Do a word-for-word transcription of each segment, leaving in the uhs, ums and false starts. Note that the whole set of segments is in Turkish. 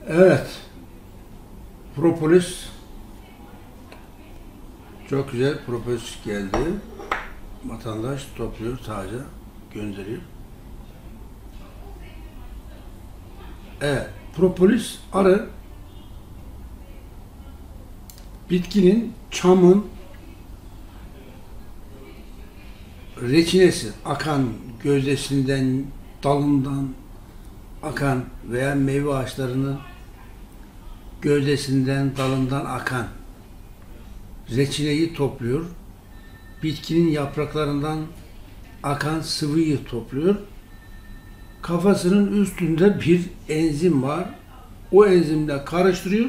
Evet, propolis çok güzel propolis geldi. Vatandaş topluyor, taze gönderiyor. Evet, propolis arı bitkinin, çamın reçinesi, akan gövdesinden, dalından akan veya meyve ağaçlarının gövdesinden, dalından akan reçineyi topluyor. Bitkinin yapraklarından akan sıvıyı topluyor. Kafasının üstünde bir enzim var. O enzimle karıştırıyor.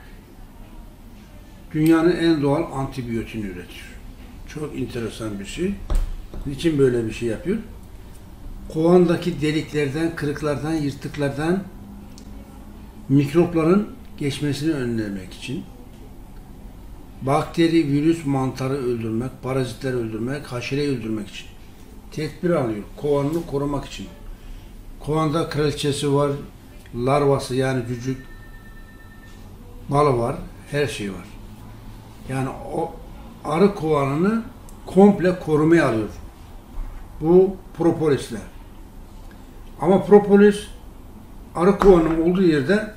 Dünyanın en doğal antibiyotiğini üretiyor. Çok enteresan bir şey. Niçin böyle bir şey yapıyor? Kovandaki deliklerden, kırıklardan, yırtıklardan mikropların geçmesini önlemek için, bakteri, virüs, mantarı öldürmek, parazitleri öldürmek, haşereyi öldürmek için tedbir alıyor. Kovanını korumak için. Kovanda kraliçesi var, larvası yani cücük, balı var, her şey var. Yani o arı kovanını komple korumaya alıyor. Bu propolisler. Ama propolis arı kovanının olduğu yerde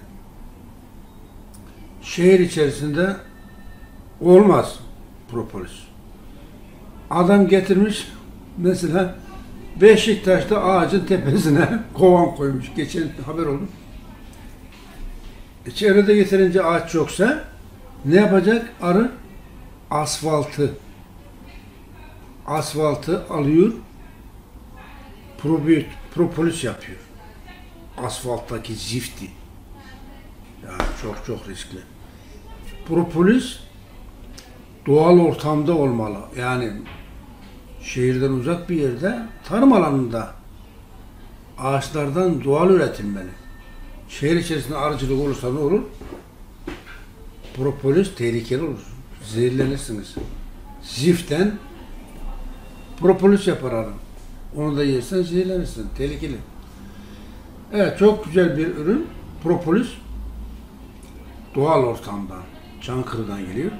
şehir içerisinde olmaz propolis. Adam getirmiş mesela Beşiktaş'ta ağacın tepesine kovan koymuş. Geçen haber oldu. E, çevrede yeterince ağaç yoksa ne yapacak? Arı asfaltı asfaltı alıyor, probiyot, propolis yapıyor. Asfalttaki zifti. Yani çok çok riskli. Propolis doğal ortamda olmalı. Yani şehirden uzak bir yerde, tarım alanında ağaçlardan doğal üretilmeli. Şehir içerisinde arıcılık olursa ne olur? Propolis tehlikeli olur. Zehirlenirsiniz. Ziften propolis yapar arı. Onu da yersen zehirlenirsin. Tehlikeli. Evet, çok güzel bir ürün. Propolis doğal ortamdan, Çankırı'dan geliyor.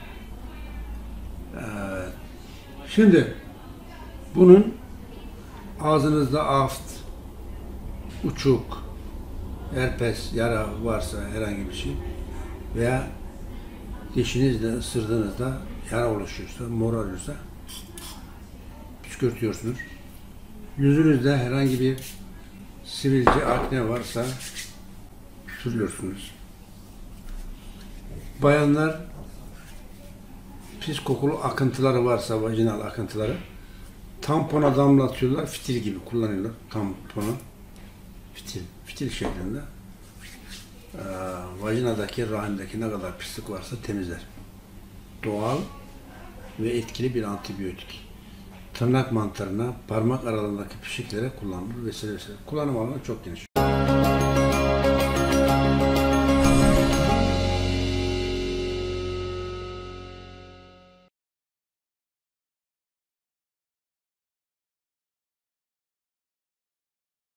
Evet. Şimdi bunun ağzınızda aft, uçuk, herpes, yara varsa herhangi bir şey veya dişinizle ısırdığınızda yara oluşuyorsa, morarıyorsa püskürtüyorsunuz. Yüzünüzde herhangi bir sivilce, akne varsa sürüyorsunuz. Bayanlar pis kokulu akıntıları varsa, vajinal akıntıları tampona damlatıyorlar, fitil gibi kullanıyorlar tamponu. Fitil, fitil şeklinde. Ee, vajinadaki, rahimdeki ne kadar pislik varsa temizler. Doğal ve etkili bir antibiyotik. Tırnak mantarına, parmak aralarındaki pişiklere kullanılır vesaire vesaire. Kullanım alanı çok geniş.